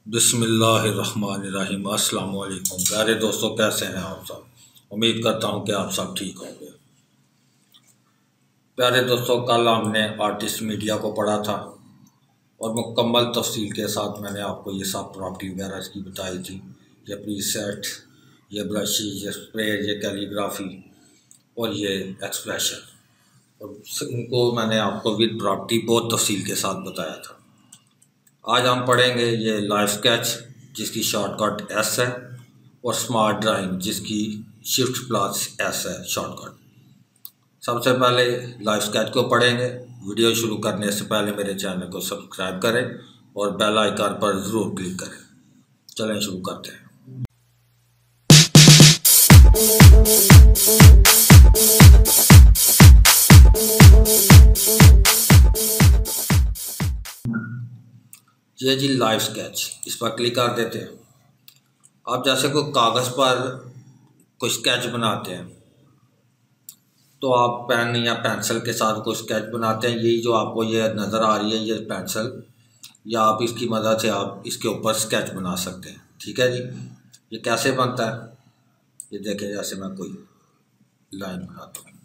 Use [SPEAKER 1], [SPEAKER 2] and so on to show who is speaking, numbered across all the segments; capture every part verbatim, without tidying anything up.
[SPEAKER 1] बिस्मिल्लाहिर्रहमानिर्रहीम। अस्सलाम वालेकुम प्यारे दोस्तों, कैसे हैं आप सब। उम्मीद करता हूं कि आप सब ठीक होंगे। प्यारे दोस्तों, कल हमने आर्टिस्ट मीडिया को पढ़ा था और मुकम्मल तफसील के साथ मैंने आपको ये सब प्रॉपर्टी वगैरह इसकी बताई थी। ये प्रीसेट, ये ब्रशेज, ये स्प्रे, ये कैलीग्राफी और ये एक्सप्रेशन, और इनको मैंने आपको विद प्रॉपर्टी बहुत तफसील के साथ बताया था। आज हम पढ़ेंगे ये लाइफ स्केच जिसकी शॉर्टकट एस है, और स्मार्ट ड्राइंग जिसकी शिफ्ट प्लस एस है शॉर्टकट। सबसे पहले लाइफ स्केच को पढ़ेंगे। वीडियो शुरू करने से पहले मेरे चैनल को सब्सक्राइब करें और बेल आइकन पर ज़रूर क्लिक करें। चलें शुरू करते हैं। ये जी लाइफ स्केच, इस पर क्लिक कर देते हैं। आप जैसे कोई कागज़ पर कोई स्केच बनाते हैं तो आप पेन या पेंसिल के साथ कोई स्केच बनाते हैं। यही जो आपको ये नज़र आ रही है ये पेंसिल, या आप इसकी मदद से आप इसके ऊपर स्केच बना सकते हैं। ठीक है जी। ये कैसे बनता है ये देखें। जैसे मैं कोई लाइन बनाता हूँ,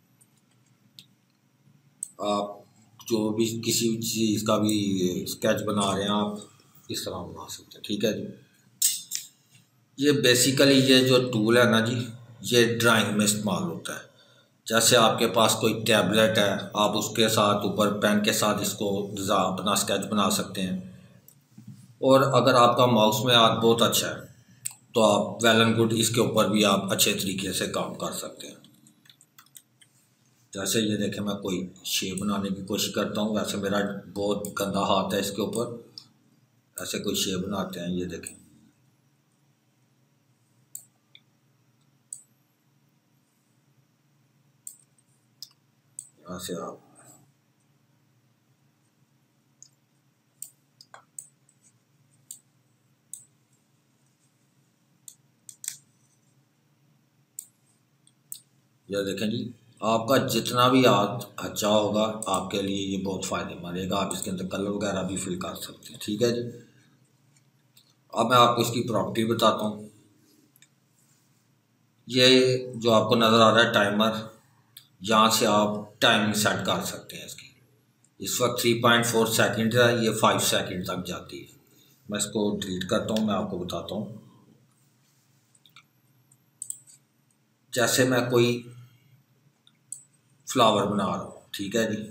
[SPEAKER 1] आप जो भी किसी चीज़ का भी स्केच बना रहे हैं आप इस तरह बना सकते हैं। ठीक है जी। ये बेसिकली ये जो टूल है ना जी, ये ड्राइंग में इस्तेमाल होता है। जैसे आपके पास कोई टैबलेट है, आप उसके साथ ऊपर पेन के साथ इसको अपना स्केच बना सकते हैं। और अगर आपका माउस में हाथ बहुत अच्छा है तो आप वेल एंड गुड इसके ऊपर भी आप अच्छे तरीके से काम कर सकते हैं। जैसे ये देखें, मैं कोई शेप बनाने की कोशिश करता हूँ। वैसे मेरा बहुत गंदा हाथ है इसके ऊपर। ऐसे कोई शेप बनाते हैं, ये देखें। यहाँ से आप यह देखें जी, आपका जितना भी हाथ अच्छा होगा आपके लिए ये बहुत फ़ायदेमंद रहेगा। आप इसके अंदर कलर वगैरह भी फिल कर सकते हैं। ठीक है जी। अब मैं आपको इसकी प्रॉपर्टी बताता हूँ। ये जो आपको नज़र आ रहा है टाइमर, यहाँ से आप टाइमिंग सेट कर सकते हैं इसकी। इस वक्त थ्री पॉइंट फोर सेकेंड है, ये फाइव सेकेंड तक जाती है। मैं इसको डिलीट करता हूँ, मैं आपको बताता हूँ। जैसे मैं कोई फ्लावर बना रहा हूँ, ठीक है जी।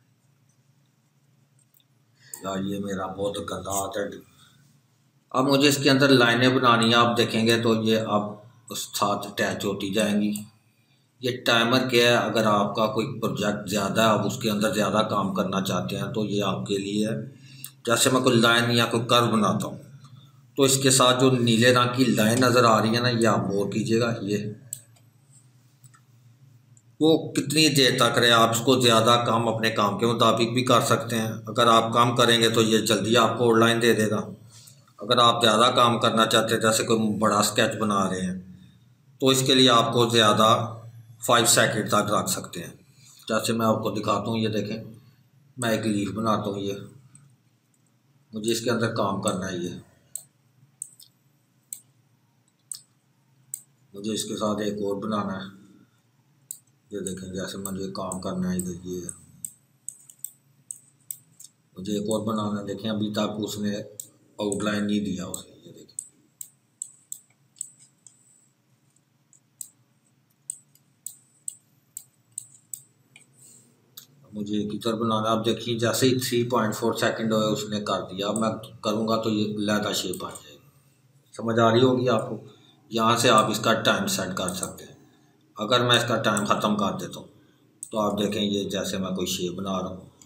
[SPEAKER 1] यार ये मेरा बहुत गंदा हाथ है। अब मुझे इसके अंदर लाइनें बनानी है। आप देखेंगे तो ये अब उस साथ अटैच होती जाएंगी। ये टाइमर क्या है, अगर आपका कोई प्रोजेक्ट ज़्यादा है, आप उसके अंदर ज़्यादा काम करना चाहते हैं तो ये आपके लिए है। जैसे मैं कोई लाइन या कोई कर्व बनाता हूँ तो इसके साथ जो नीले रंग की लाइन नज़र आ रही है ना, ये आप गौर कीजिएगा। ये वो कितनी देर तक रहे, आप इसको ज़्यादा काम अपने काम के मुताबिक भी कर सकते हैं। अगर आप काम करेंगे तो ये जल्दी आपको आउटलाइन दे देगा। अगर आप ज़्यादा काम करना चाहते हैं, जैसे कोई बड़ा स्केच बना रहे हैं, तो इसके लिए आपको ज़्यादा फाइव सेकेंड तक रख सकते हैं। जैसे मैं आपको दिखाता हूँ, ये देखें, मैं एक लीफ बनाता हूँ। ये मुझे इसके अंदर काम करना है। ये मुझे इसके साथ एक और बनाना है। ये देखें, जैसे मुझे काम करना है इधर, ये मुझे एक और बनाना है। देखें, अभी तक उसने आउटलाइन नहीं दिया उसने। ये देखें, मुझे एक इधर बनाना। आप देखिए, जैसे ही थ्री पॉइंट फोर सेकेंड हुए उसने कर दिया। अब मैं करूँगा तो ये लैदा शेप आ जाएगी। समझ आ रही होगी आपको। यहाँ से आप इसका टाइम सेट कर सकते हैं। अगर मैं इसका टाइम ख़त्म कर देता हूँ तो आप देखें, ये जैसे मैं कोई शेप बना रहा हूँ,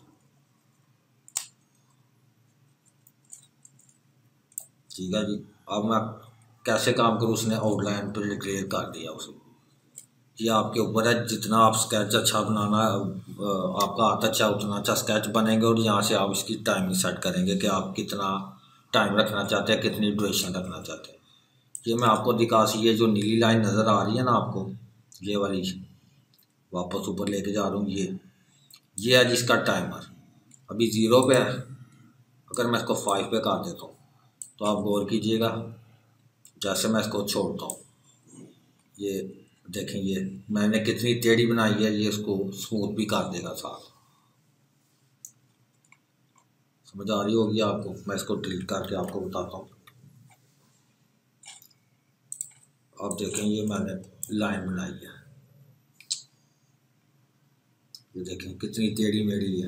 [SPEAKER 1] ठीक है जी। अब मैं कैसे काम करूँ, उसने आउटलाइन पर डिक्लेयर कर दिया उसे। ये आपके ऊपर है, जितना आप स्केच अच्छा बनाना, आपका हाथ अच्छा उतना अच्छा स्केच बनेंगे। और यहाँ से आप इसकी टाइमिंग सेट करेंगे कि आप कितना टाइम रखना चाहते हैं, कितनी ड्यूरेशन रखना चाहते हैं। ये मैं आपको दिखा सी, ये जो नीली लाइन नज़र आ रही है ना आपको, ये वाली, वापस ऊपर लेके जा रहा हूँ। ये ये है जिसका टाइमर अभी ज़ीरो पे है। अगर मैं इसको फाइव पे कर देता हूँ तो आप गौर कीजिएगा, जैसे मैं इसको छोड़ता हूँ, ये देखें ये मैंने कितनी टेढ़ी बनाई है, ये इसको स्मूथ भी कर देगा साथ। समझ आ रही होगी आपको। मैं इसको डिलीट करके आपको बताता हूँ। अब देखें ये मैंने लाइन बनाई है, ये देखें कितनी टेढ़ी मेढ़ी है।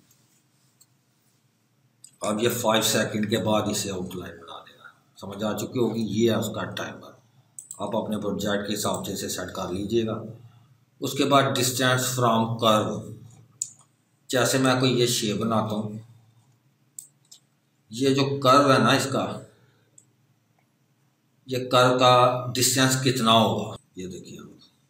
[SPEAKER 1] अब ये फाइव सेकंड के बाद इसे आउटलाइन बना देगा। समझ आ चुकी होगी। ये है उसका टाइमर। आप अपने प्रोजेक्ट के हिसाब से इसे सेट कर लीजिएगा। उसके बाद डिस्टेंस फ्रॉम कर्व, जैसे मैं कोई ये शेप बनाता हूँ, ये जो कर्व है ना इसका, ये कर्व का डिस्टेंस कितना होगा ये देखिए।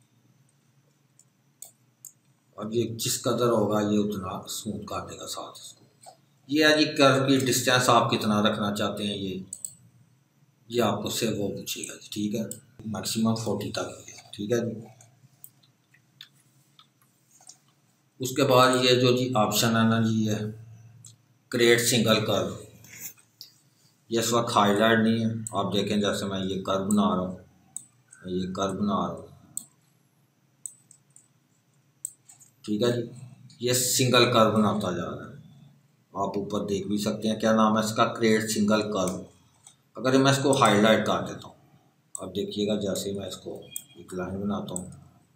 [SPEAKER 1] अब ये जिस कदर होगा ये उतना स्मूथ कर देगा साथ इसको। ये है जी कर्व की डिस्टेंस आप कितना रखना चाहते हैं, ये ये आपको से वो पूछेगा जी। ठीक है, मैक्सिमम फोर्टी तक है। ठीक है जी। उसके बाद ये जो जी ऑप्शन है ना जी, ये क्रिएट सिंगल कर्व, ये इस वक्त हाईलाइट नहीं है। आप देखें जैसे मैं ये कर्व बना रहा हूँ, ये कर्व बना रहा हूँ। ठीक है जी, ये सिंगल कर्व बनाता जा रहा है। आप ऊपर देख भी सकते हैं, क्या नाम है इसका, क्रिएट सिंगल कर्व। अगर मैं इसको हाईलाइट कर देता हूँ, अब देखिएगा जैसे मैं इसको एक लाइन बनाता हूँ,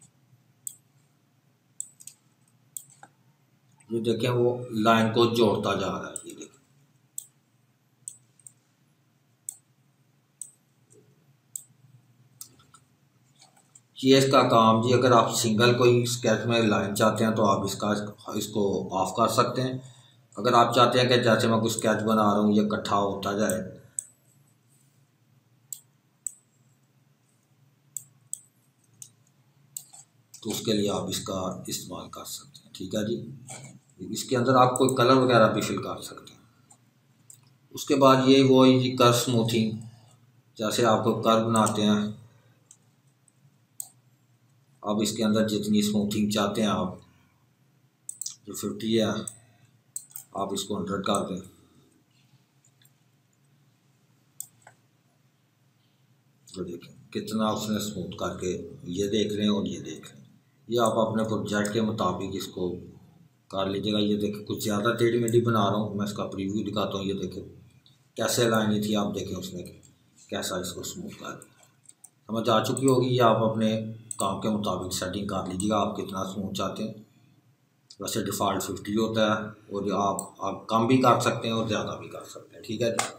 [SPEAKER 1] ये देखें वो लाइन को जोड़ता जा रहा है। ये देखें, ये इसका काम जी। अगर आप सिंगल कोई स्केच में लाइन चाहते हैं तो आप इसका इसको ऑफ कर सकते हैं। अगर आप चाहते हैं कि जैसे मैं कुछ स्केच बना रहा हूँ ये इकट्ठा होता जाए, तो उसके लिए आप इसका इस्तेमाल कर सकते हैं। ठीक है जी। इसके अंदर आप कोई कलर वगैरह भी फिल कर सकते हैं। उसके बाद ये वो जी कर्व स्मूथिंग, जैसे आपको कर्व बनाते हैं, अब इसके अंदर जितनी स्मूथिंग चाहते हैं आप, जो फिफ्टी है आप इसको हंड्रेड कर दें। तो देखें कितना उसने स्मूथ करके, ये देख रहे हैं और ये देख रहे हैं। ये आप अपने प्रोजेक्ट के मुताबिक इसको कर लीजिएगा। ये देखें कुछ ज़्यादा टेढ़ी मेढ़ी बना रहा हूँ, मैं इसका प्रीव्यू दिखाता हूँ। ये देखें कैसे लाइनी थी, आप देखें उसने कैसा इसको स्मूथ कर दिया। समझ आ चुकी होगी। ये आप अपने काम के मुताबिक सेटिंग कर लीजिएगा, आप कितना स्मूथ चाहते हैं। वैसे डिफ़ॉल्ट फिफ्टी होता है, और आप आप कम भी कर सकते हैं और ज़्यादा भी कर सकते हैं। ठीक है जी।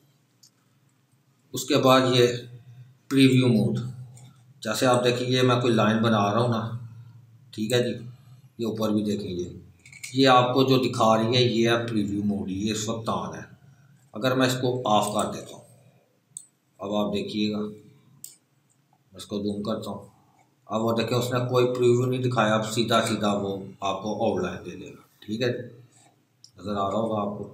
[SPEAKER 1] उसके बाद ये प्रीव्यू मोड, जैसे आप देखिए मैं कोई लाइन बना रहा हूँ ना, ठीक है जी, ये ऊपर भी देखेंगे, ये आपको जो दिखा रही है ये है प्रीव्यू मोड, ये इस वक्त ऑन है। अगर मैं इसको ऑफ कर देता हूँ, अब आप देखिएगा, मैं इसको जूम करता हूँ, अब वो देखिए उसने कोई प्रीव्यू नहीं दिखाया, अब सीधा सीधा वो आपको आउटलाइन दे देगा। ठीक है, नज़र आ रहा होगा आपको।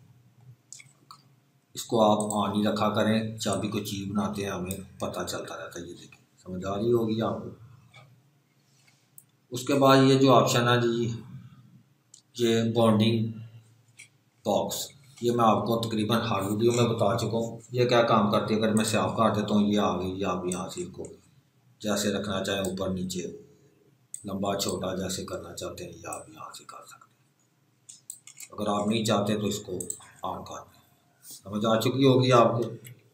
[SPEAKER 1] इसको आप ऑन ही रखा करें, जब भी कोई चीज़ बनाते हैं हमें पता चलता रहता है। ये देखिए समझ आ रही होगी आपको। उसके बाद ये जो ऑप्शन है जी, ये बॉन्डिंग बॉक्स, ये मैं आपको तकरीबन हर वीडियो में बता चुका हूँ। ये क्या काम करती है, अगर मैं सेव कर देता हूँ ये आ गई, या आप यहाँ से इसको जैसे रखना चाहें, ऊपर नीचे लंबा छोटा जैसे करना चाहते हैं, ये आप यहाँ से कर सकते हैं। अगर आप नहीं चाहते तो इसको ऑन कर दें। समझ आ चुकी होगी आपको।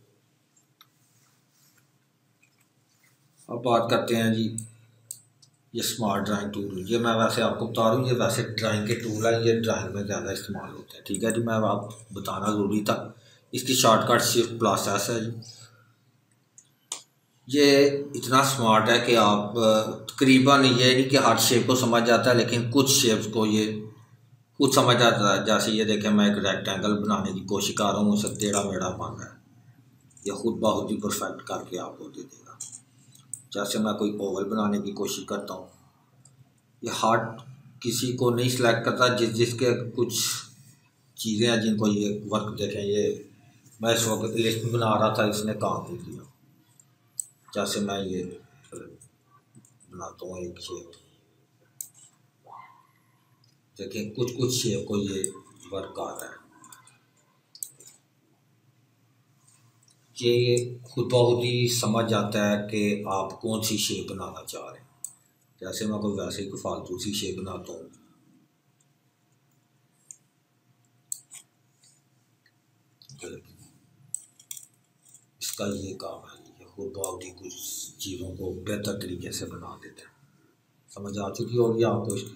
[SPEAKER 1] अब बात करते हैं जी ये स्मार्ट ड्राइंग टूल। ये मैं वैसे आपको बता रहा हूँ, ये वैसे ड्राइंग के टूल है, ये ड्राइंग में ज़्यादा इस्तेमाल होते हैं। ठीक है जी, मैं आप बताना ज़रूरी था। इसकी शॉर्टकट शिफ्ट प्लस एस है जी। ये इतना स्मार्ट है कि आप तकरीबन, ये नहीं कि हर शेप को समझ जाता है, लेकिन कुछ शेप्स को ये कुछ समझ आता है। जैसे ये देखें, मैं एक रेक्टेंगल बनाने की कोशिश कर रहा हूँ, उसे टेढ़ा मेढ़ा बन रहा है, ये खुद बहुत ही परफेक्ट करके आपको दे देगा। जैसे मैं कोई ओवल बनाने की कोशिश करता हूँ, ये हार्ड किसी को नहीं सिलेक्ट करता, जिस जिसके कुछ चीज़ें हैं जिनको ये वर्क देखें, ये मैं इस वक्त लिस्ट बना रहा था, इसने काम नहीं किया। जैसे मैं ये बनाता हूँ एक शेप, देखें कुछ कुछ शेप को ये वर्क कर रहा है। कि खुद बहुत ही समझ जाता है कि आप कौन सी शेप बनाना चाह रहे हैं। जैसे मैं कोई वैसे ही कोई फालतू सी शेप बनाता हूँ, इसका ये काम है, ये खुद बहुत ही कुछ चीज़ों को बेहतर तरीके से बना देते हैं। समझ आ चुकी होगी आपको इसकी।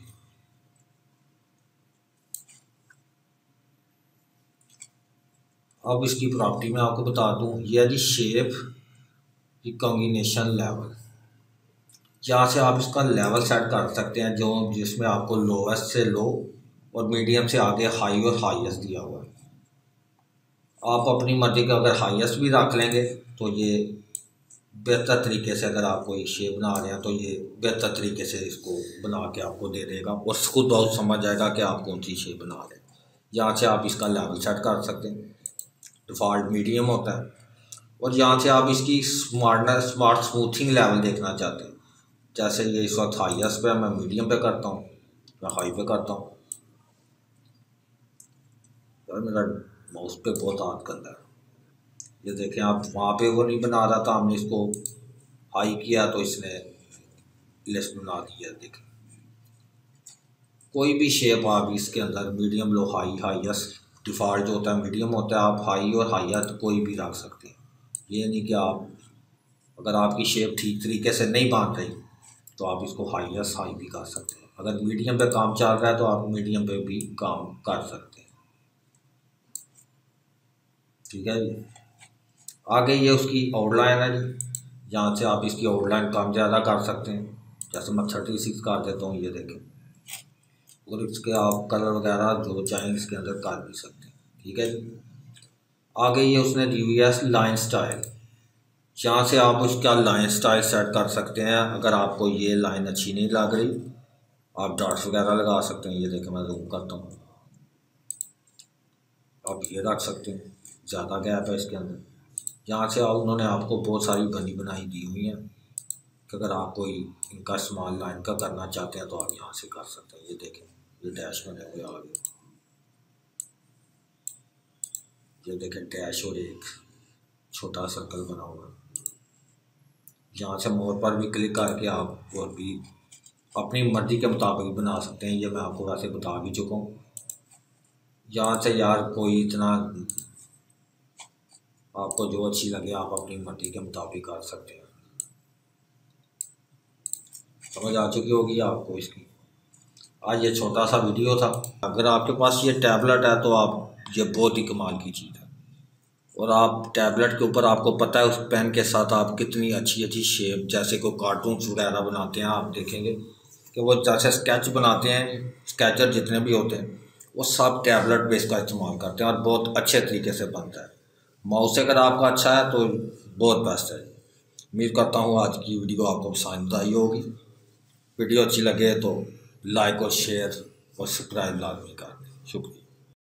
[SPEAKER 1] अब इसकी प्रॉपर्टी मैं आपको बता दूं, ये है जी शेप की कॉम्बिनेशन लेवल। यहाँ से आप इसका लेवल सेट कर सकते हैं जो जिसमें आपको लोवेस्ट से लो और मीडियम से आगे हाई और हाईएस्ट दिया हुआ है। आप अपनी मर्जी का अगर हाईएस्ट भी रख लेंगे तो ये बेहतर तरीके से, अगर आप कोई शेप बना रहे हैं तो ये बेहतर तरीके से इसको बना के आपको दे देगा और खुद बहुत समझ जाएगा कि आप कौन सी शेप बना रहे हैं। यहाँ से आप इसका लेवल सेट कर सकते हैं, डिफ़ॉल्ट मीडियम होता है। और यहाँ से आप इसकी स्मार्टनेस स्मार्ट स्मूथिंग लेवल देखना चाहते हैं। जैसे ये इस वक्त हाईएस्ट पे, मैं मीडियम पे करता हूँ, मैं हाई पे करता हूँ। यार मेरा माउस पे बहुत हाथ गंदा है। ये देखें आप, वहाँ पे वो नहीं बना रहा था, हमने इसको हाई किया तो इसने लेस बना दिया। देखें कोई भी शेप आप इसके अंदर medium, low, high, highest, default जो होता है मीडियम होता है। आप हाई और हाईएस्ट कोई भी रख सकते हैं। ये नहीं कि आप, अगर आपकी शेप ठीक तरीके से नहीं बन रही तो आप इसको हाईएस्ट हाई भी कर सकते हैं। अगर मीडियम पे काम चल रहा है तो आप मीडियम पे भी काम कर सकते हैं। ठीक है जी। आगे ये उसकी आउटलाइन है जी, यहाँ से आप इसकी आउटलाइन कम ज़्यादा कर सकते हैं। जैसे मैं थर्टी सिक्स कर देता हूँ, ये देखें। और इसके आप कलर वगैरह जो चाहें इसके अंदर कर भी सकते हैं। ठीक है जी। आगे ये उसने दी हुई है लाइन स्टाइल। यहाँ से आप उसका लाइन स्टाइल सेट कर सकते हैं। अगर आपको ये लाइन अच्छी नहीं लग रही, आप डॉट्स वगैरह लगा सकते हैं। ये देखें मैं जूम करता हूँ, आप ये रख सकते हैं, ज़्यादा गैप है इसके अंदर। यहाँ से आप, उन्होंने आपको बहुत सारी बनी बनाई दी हुई हैं कि अगर आप कोई इनका इस्तेमाल लाइन का करना चाहते हैं तो आप यहाँ से कर सकते हैं। ये देखें, ये डैश बने हुए आ गए। ये देखें डैश और एक छोटा सर्कल बना हुआ है। यहाँ से मोर पर भी क्लिक करके आप और भी अपनी मर्जी के मुताबिक बना सकते हैं। ये मैं आपको वैसे बता भी चुका हूँ। यहाँ से यार कोई इतना, आपको जो अच्छी लगे आप अपनी मर्जी के मुताबिक कर सकते हैं। समझ आ चुकी होगी आपको इसकी। आज ये छोटा सा वीडियो था। अगर आपके पास ये टैबलेट है तो आप, ये बहुत ही कमाल की चीज़ है। और आप टैबलेट के ऊपर, आपको पता है उस पेन के साथ आप कितनी अच्छी अच्छी शेप, जैसे कोई कार्टून्स वगैरह बनाते हैं, आप देखेंगे कि वो जैसे स्केच बनाते हैं, स्केचर जितने भी होते हैं वो सब टैबलेट बेस का इस्तेमाल करते हैं और बहुत अच्छे तरीके से बनता है। माउस अगर आपका अच्छा है तो बहुत बेस्ट है। उम्मीद करता हूँ आज की वीडियो आपको पसंद आई होगी। वीडियो अच्छी लगे तो लाइक और शेयर और सब्सक्राइब लाजमी कर दें। शुक्रिया।